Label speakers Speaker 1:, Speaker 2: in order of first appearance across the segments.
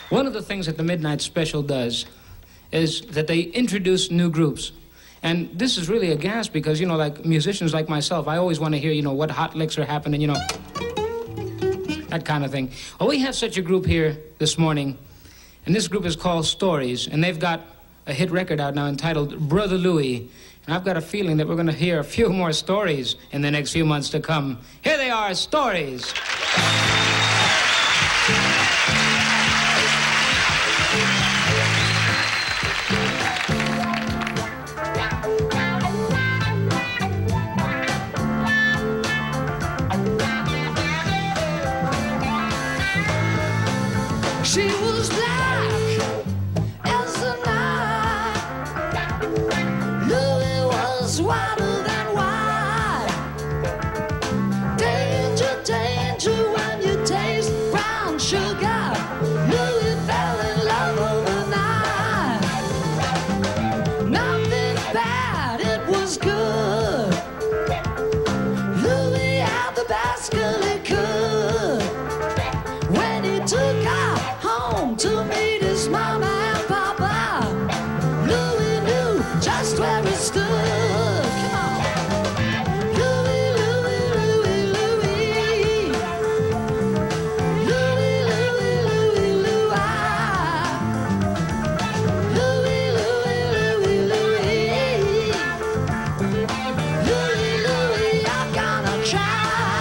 Speaker 1: One of the things that the Midnight Special does is that they introduce new groups. And this is really a gas because, you know, like musicians like myself, I always want to hear, you know, what hot licks are happening, you know, that kind of thing. Well, we have such a group here this morning, and this group is called Stories, and they've got a hit record out now entitled Brother Louie. And I've got a feeling that we're going to hear a few more stories in the next few months to come. Here they are, Stories.
Speaker 2: She was black as the night. Louie was whiter than white. Danger, danger when you taste brown sugar. Louie fell in love overnight. Nothing bad, it was good. Louie had the best girl he could. When he took her home to meet his mama and papa, Louie knew just where he stood. Come on. Louie, Louie, Louie, Louie. Louie, Louie, Louie, Louie. Louie, Louie, Louie, Louie. Louie, Louie, I'm gonna try.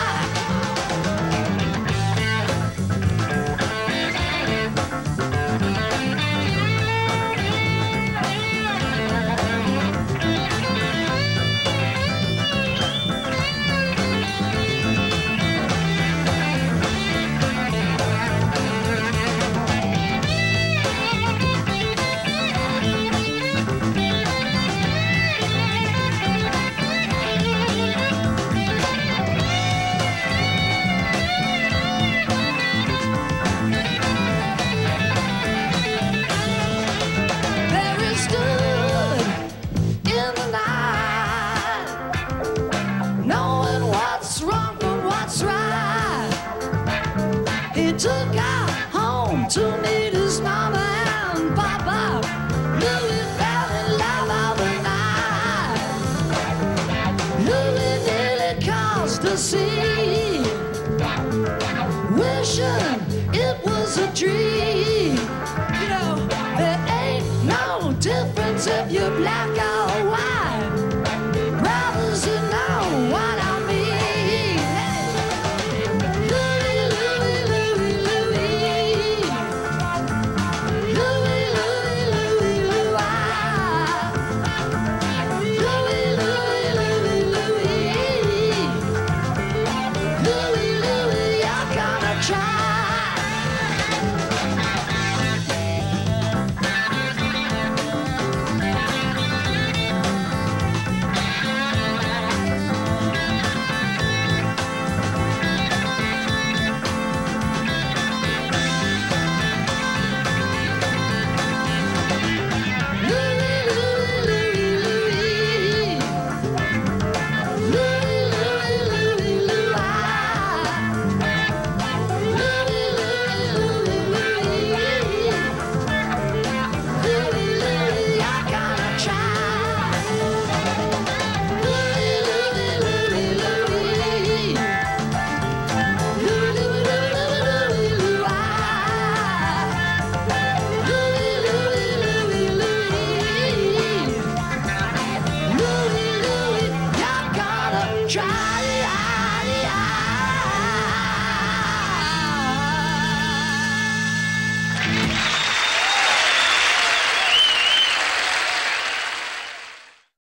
Speaker 2: Mary stood in the night, knowing what's wrong from what's right. He took her home to meet his mama and papa. Louie fell in love overnight. Louie nearly caused a scene, wishing it was a dream. You know, there ain't no difference if you're black or